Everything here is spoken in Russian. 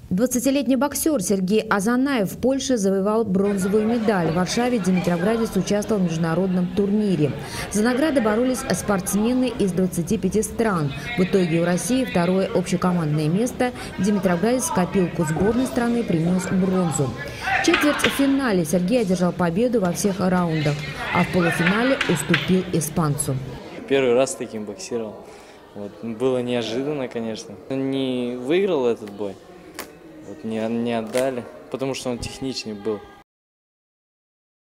20-летний боксер Сергей Азанаев в Польше завоевал бронзовую медаль. В Варшаве димитровградец участвовал в международном турнире. За награды боролись спортсмены из 25 стран. В итоге у России второе общекомандное место. Димитровградец в копилку сборной страны принес бронзу. В четвертьфинале Сергей одержал победу во всех раундах, а в полуфинале уступил испанцу. Первый раз с таким боксировал. Было неожиданно, конечно. Не выиграл этот бой. Не отдали, потому что он техничный был.